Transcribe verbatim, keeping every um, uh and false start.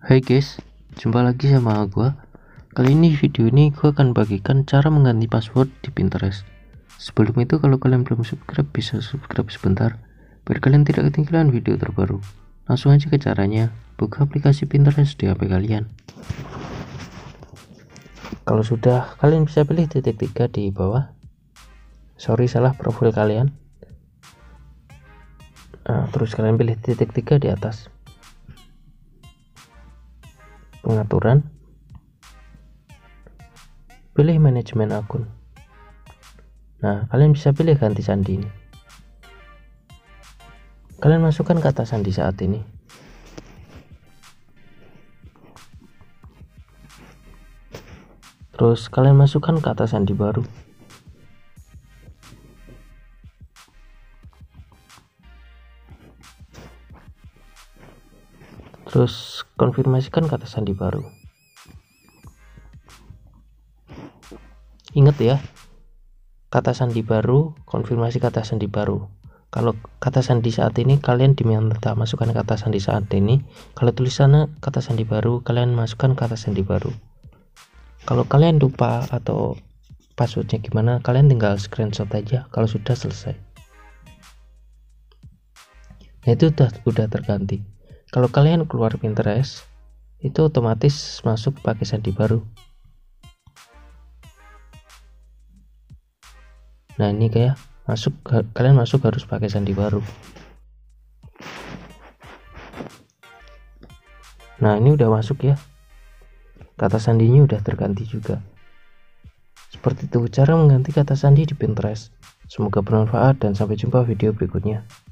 Hai guys, jumpa lagi sama gua. Kali ini video ini gua akan bagikan cara mengganti password di Pinterest. Sebelum itu, kalau kalian belum subscribe, bisa subscribe sebentar biar kalian tidak ketinggalan video terbaru. Langsung aja ke caranya. Buka aplikasi Pinterest di H P kalian. Kalau sudah, kalian bisa pilih titik tiga di bawah. Sorry, salah profil kalian. Nah, terus kalian pilih titik tiga di atas. Pengaturan, pilih manajemen akun. Nah, kalian bisa pilih ganti sandi ini. Kalian masukkan kata sandi saat ini. Terus kalian masukkan kata sandi baru. Terus konfirmasikan kata sandi baru. Ingat ya, kata sandi baru, konfirmasi kata sandi baru. Kalau kata sandi saat ini kalian diminta masukkan kata sandi saat ini. Kalau tulisannya kata sandi baru, kalian masukkan kata sandi baru. Kalau kalian lupa atau passwordnya gimana, kalian tinggal screenshot aja kalau sudah selesai. Nah, itu udah udah terganti. Kalau kalian keluar Pinterest, itu otomatis masuk pakai sandi baru. Nah, ini kayak masuk, kalian masuk harus pakai sandi baru. Nah, ini udah masuk ya. Kata sandinya udah terganti juga. Seperti itu cara mengganti kata sandi di Pinterest. Semoga bermanfaat dan sampai jumpa video berikutnya.